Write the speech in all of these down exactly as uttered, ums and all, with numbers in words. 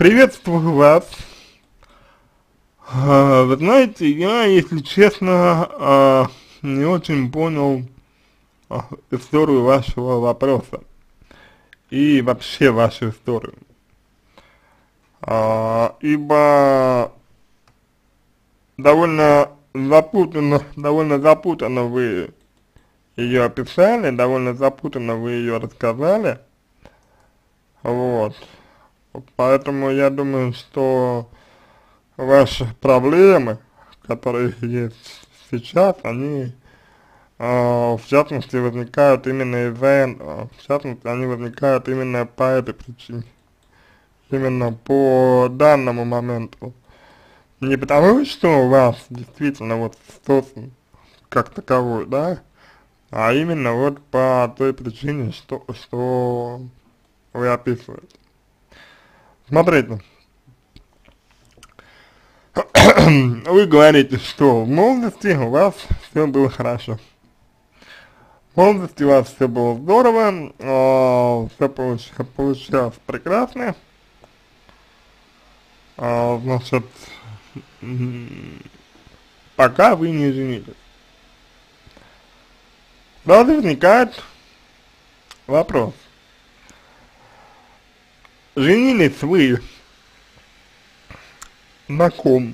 Приветствую вас. А, Вы знаете, я, если честно, а, не очень понял а, историю вашего вопроса и вообще вашу историю. А, ибо довольно запутанно, довольно запутанно вы ее описали, довольно запутанно вы ее рассказали. Вот. Поэтому я думаю, что ваши проблемы, которые есть сейчас, они а, в частности возникают именно из-за этого, в частности они возникают именно по этой причине, именно по данному моменту. Не потому, что у вас действительно вот стос как таковой, да, а именно вот по той причине, что, что вы описываете. Смотрите, вы говорите, что в молодости у вас все было хорошо. В молодости у вас все было здорово, э, все получ, получалось прекрасно. Э, значит, пока вы не женились. Сразу возникает вопрос. Женились вы на ком?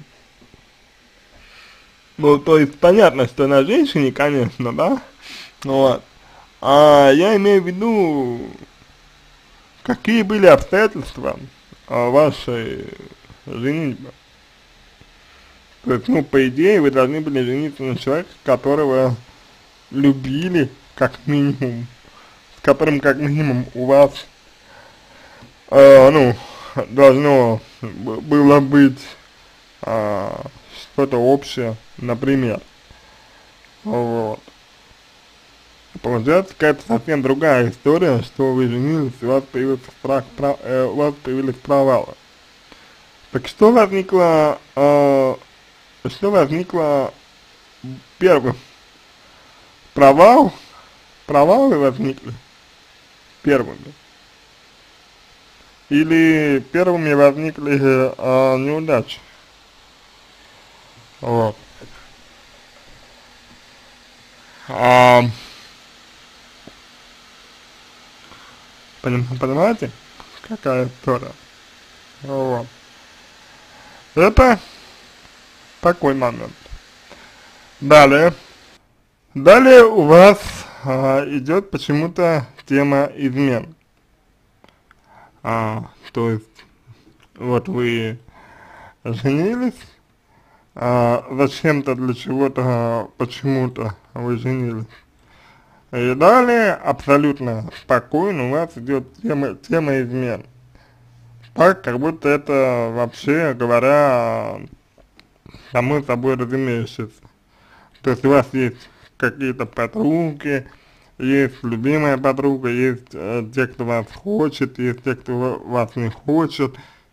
Ну, то есть понятно, что на женщине, конечно, да? Вот. А я имею в виду, какие были обстоятельства а, вашей женитьбы. То есть, ну, по идее, вы должны были жениться на человеке, которого любили, как минимум, с которым, как минимум, у вас, э, ну, должно было быть э, что-то общее, например. Вот. Получается какая-то совсем другая история, что вы женились, и у вас появился страх, про, э, у вас появились провалы. Так что возникло, э, что возникло первым? Провал, провалы возникли первыми? Или первыми возникли э, неудачи? Вот. А, понимаете, какая история? Вот. Это такой момент. Далее. Далее у вас а, идет почему-то тема измен. А, то есть, вот вы женились, а, зачем-то, для чего-то, почему-то вы женились. И далее абсолютно спокойно у вас идет тема, тема измен. Так, как будто это, вообще говоря, само собой разумеющееся. То есть у вас есть какие-то подруги, есть любимая подруга, есть э, те, кто вас хочет, есть те, кто вас не хочет.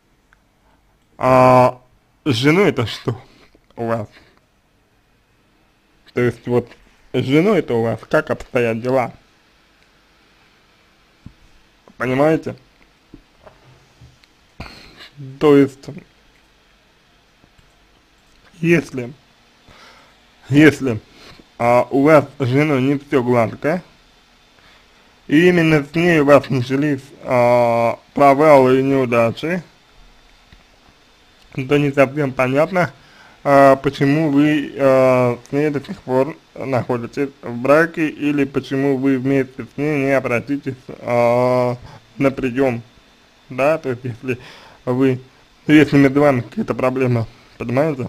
А с женой это что у вас? То есть вот с женой это у вас как обстоят дела? Понимаете? То есть, если, если а, у вас с женой не все гладко, и именно с ней у вас начались а, провалы и неудачи, то не совсем понятно, а, почему вы а, с ней до сих пор находитесь в браке, или почему вы вместе с ней не обратитесь а, на прием, да, то есть если вы, если между вами какие-то проблемы, понимаете?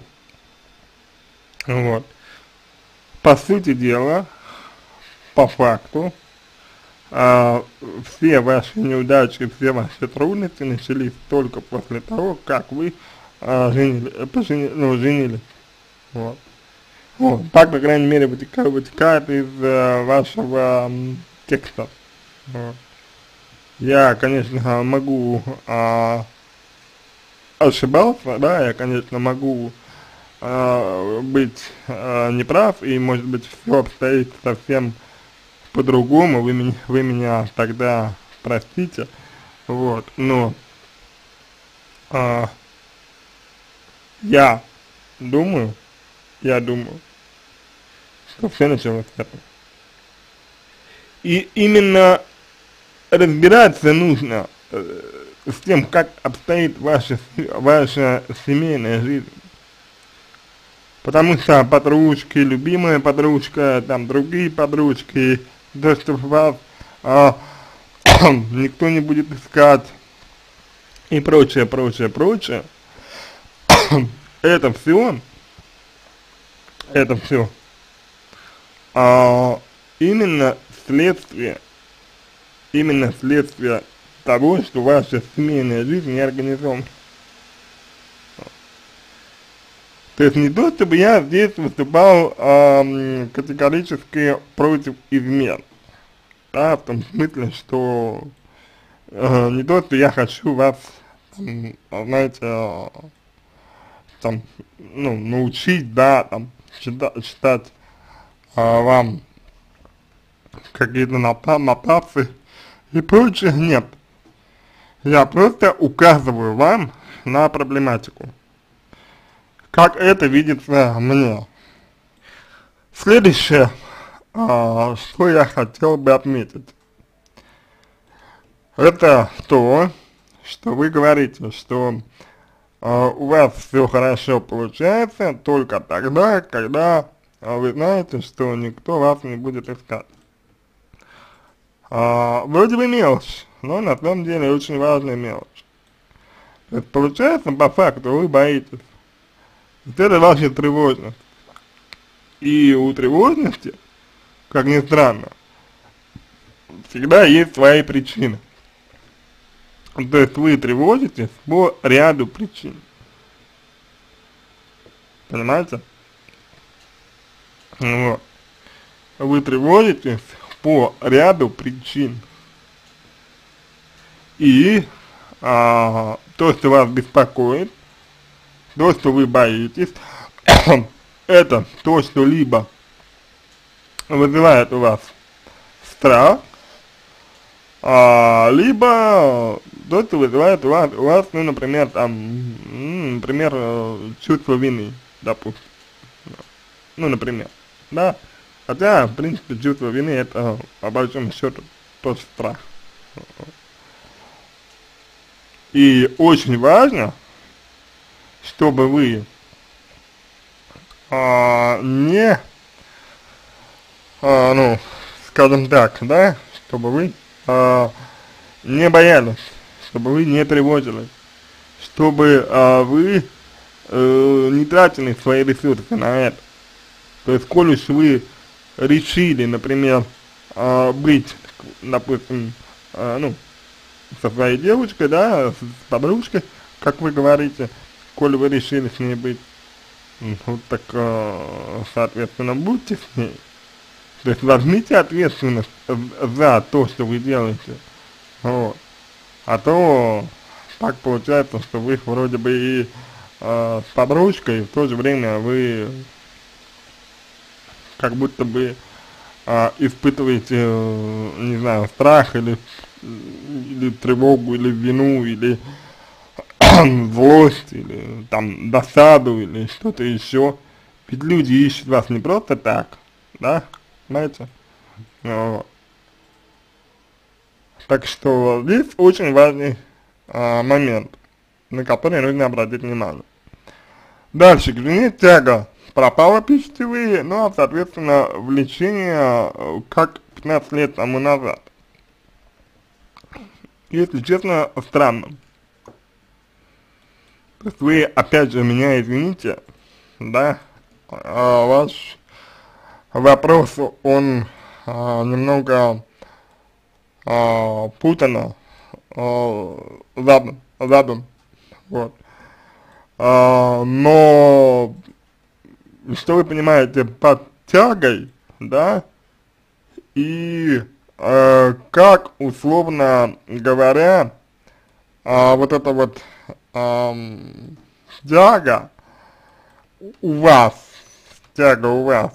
Вот. По сути дела, по факту, а, все ваши неудачи, все ваши трудности начались только после того, как вы а, женили, э, пожени, ну, женились. Вот. Вот. Так, по крайней мере, вытекает, вытекает из э, вашего м, текста. Вот. Я, конечно, могу а, ошибался, да, я, конечно, могу э, быть э, неправ, и, может быть, все обстоит совсем по-другому, вы меня, вы меня тогда простите, вот, но А, я думаю, я думаю, что все началось с этого. И именно разбираться нужно э, с тем, как обстоит ваша, ваша семейная жизнь. Потому что подружки, любимая подружка, там другие подружки, то, что вас а, никто не будет искать и прочее, прочее, прочее, это все, это все а, именно следствие, именно следствие того, что ваша семейная жизнь не организована. То есть не то, чтобы я здесь выступал э, категорически против измен, да, в том смысле, что э, не то, что я хочу вас, там, знаете, э, там, ну, научить, да, там, читать, читать э, вам какие-то нотации и прочее, нет. Я просто указываю вам на проблематику, как это видится мне. Следующее, а, что я хотел бы отметить, это то, что вы говорите, что а, у вас все хорошо получается только тогда, когда а, вы знаете, что никто вас не будет искать. А, вроде бы мелочь, но на самом деле очень важная мелочь. То есть получается, по факту, вы боитесь. Вот это ваша тревожность. И у тревожности, как ни странно, всегда есть свои причины. То есть вы тревожитесь по ряду причин. Понимаете? Вот. Вы тревожитесь по ряду причин. И а, то, что вас беспокоит, то, что вы боитесь, это то, что либо вызывает у вас страх, а, либо то, что вызывает у вас, у вас, ну, например, там, ну, например, чувство вины, допустим, ну, например, да, хотя, в принципе, чувство вины, это, по большому счету, тоже страх. И очень важно, чтобы вы а, не, а, ну, скажем так, да, чтобы вы а, не боялись, чтобы вы не тревожились, чтобы а, вы э, не тратили свои ресурсы на это. То есть, коль уж вы решили, например, а, быть, допустим, а, ну, со своей девушкой, да, с подружкой, как вы говорите, коль вы решили с ней быть, вот так, э, соответственно, будьте с ней. То есть возьмите ответственность за то, что вы делаете. Вот. А то так получается, что вы вроде бы и э, с подружкой, и в то же время вы как будто бы э, испытываете, э, не знаю, страх или, или тревогу, или вину, или злость, или там досаду, или что-то еще. Ведь люди ищут вас не просто так, да, знаете? Вот. Так что здесь очень важный а, момент, на который нужно обратить внимание. Дальше, гнев, тяга пропала, пишите вы, ну а соответственно влечение, как пятнадцать лет тому назад. Если честно, странно. То есть вы, опять же, меня извините, да, а, ваш вопрос, он а, немного а, путано а, задан, задан, вот. А, но что вы понимаете под тягой, да, и а, как, условно говоря, а, вот это вот а, тяга у вас, тяга у вас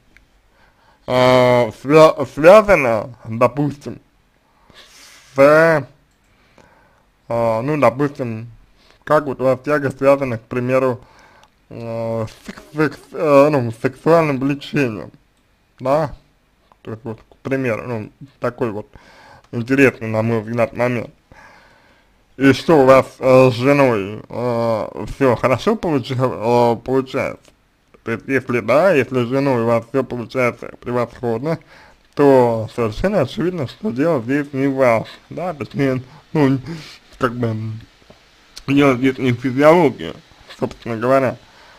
а, свя связана, допустим, с, а, ну, допустим, как вот у вас тяга связана, к примеру, э, с, секс, э, ну, с сексуальным влечением, да, то есть вот, к примеру, ну, такой вот интересный, на мой взгляд, момент. И что у вас э, с женой э, все хорошо получа, э, получается? То есть, если да, если с женой у вас все получается превосходно, то совершенно очевидно, что дело здесь не в вас, да, точнее, ну, как бы, дело здесь не в физиологии, собственно говоря,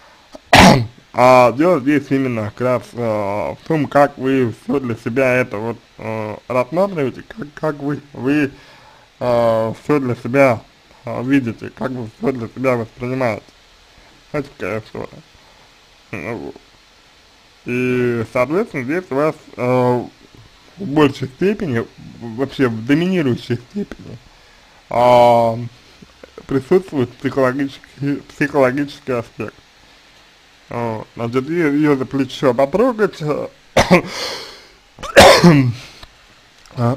а дело здесь именно как раз э, в том, как вы все для себя это вот э, рассматриваете, как, как вы, вы э, все для себя э, видите, как вы все для себя воспринимаете. Знаете, какая история. Ну, вот. И, соответственно, здесь у вас э, в большей степени, вообще в доминирующей степени, а, присутствует психологический, психологический аспект. Вот. Значит, ее, ее за плечо потрогать, а,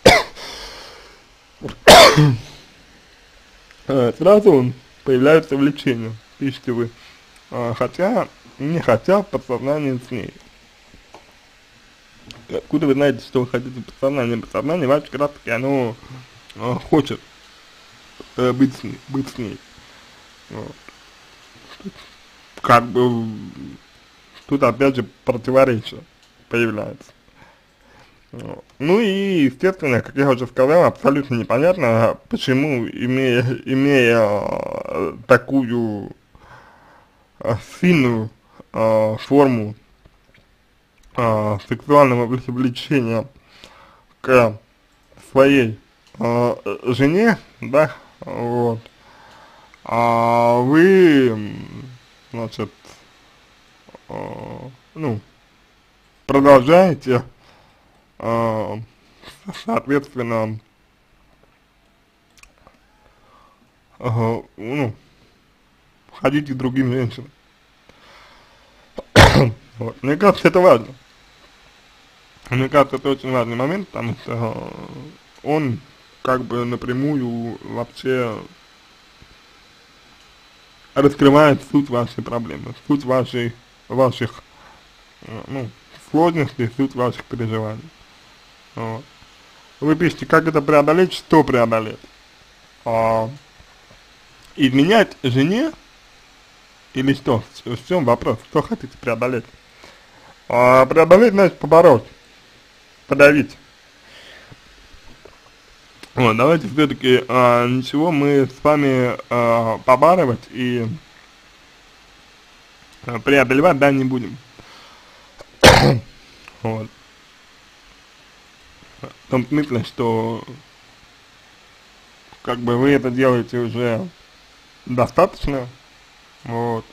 э, сразу появляется влечение, пишите вы, а, хотя, не хотя в подсознании с ней. Откуда вы знаете, что вы хотите в подсознании? Подсознание ваше как раз таки оно э, хочет э, быть с ней, быть с ней. Вот. Как бы тут опять же противоречие появляется. Вот. Ну и, естественно, как я уже сказал, абсолютно непонятно, почему, имея, имея э, такую э, сильную э, форму э, сексуального влечения к своей э, жене, да, вот, а вы, значит, э, ну, продолжаете, э, соответственно, э, ну, ходить к другим женщинам. Вот. Мне кажется, это важно. Мне кажется, это очень важный момент, потому что э, он как бы напрямую вообще раскрывает суть вашей проблемы, суть вашей, ваших, э, ну, сложностей, суть ваших переживаний. Вот. Вы пишете, как это преодолеть, что преодолеть. А, изменять жене или что? В чем вопрос? Что хотите преодолеть? А, преодолеть значит побороть, подавить. Вот, давайте все-таки а, ничего мы с вами а, побарывать и а, преодолевать, да, не будем. Вот. В том смысле, что как бы вы это делаете уже достаточно, вот,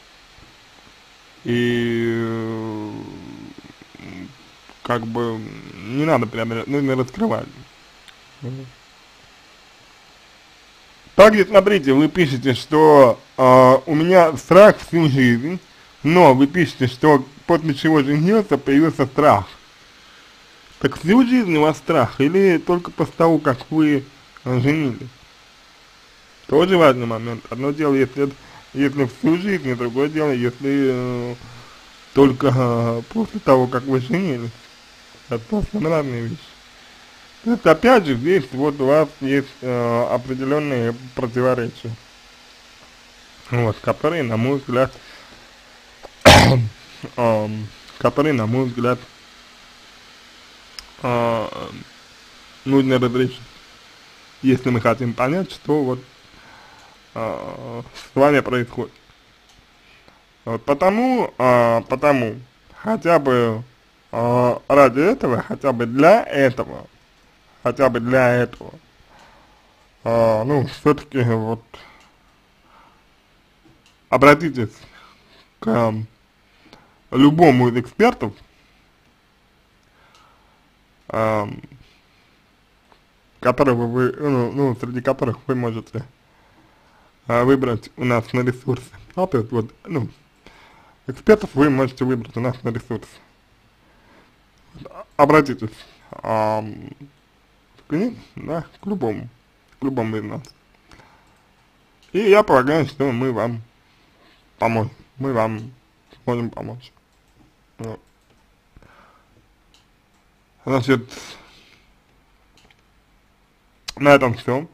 и э, как бы не надо преодолевать, нужно раскрывать. Также, смотрите, вы пишете, что э, у меня страх всю жизнь, но вы пишете, что после чего женился, появился страх. Так всю жизнь у вас страх или только после того, как вы э, женились? Тоже важный момент. Одно дело, если, это, если всю жизнь, и другое дело, если э, только э, после того, как вы женились. Это совсем разные вещи. То есть, опять же, здесь вот у вас есть э, определенные противоречия, вот, которые, на мой взгляд, э, которые, на мой взгляд, э, нужно разрешить, если мы хотим понять, что вот э, с вами происходит. Вот, потому, э, потому, хотя бы э, ради этого, хотя бы для этого, хотя бы для этого, а, ну, все-таки вот обратитесь к а, любому из экспертов, а, которого вы, ну, ну, среди которых вы можете а, выбрать у нас на ресурсе. А, то есть вот, ну, экспертов вы можете выбрать у нас на ресурсе. Обратитесь а, к ним, да, к любому, к любому из нас. И я полагаю, что мы вам поможем, мы вам сможем помочь. Вот. Значит, на этом все.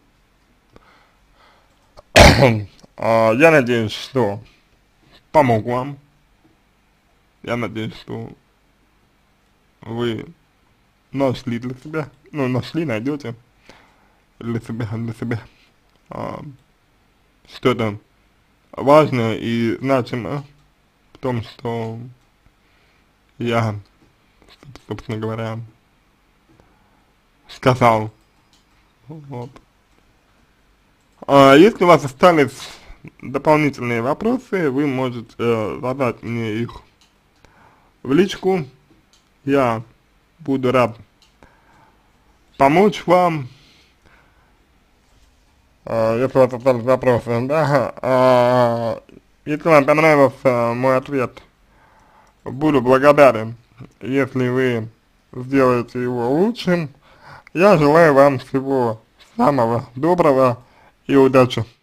Я надеюсь, что помог вам. Я надеюсь, что вы нашли для себя, ну, нашли, найдете для себя, для себя а, что-то важное и значимое в том, что я, собственно говоря, сказал. Вот. А если у вас остались дополнительные вопросы, вы можете э, задать мне их в личку. Я буду рад помочь вам, э, если у вас остались вопросы, да. А, если вам понравился мой ответ, буду благодарен, если вы сделаете его лучшим. Я желаю вам всего самого доброго и удачи.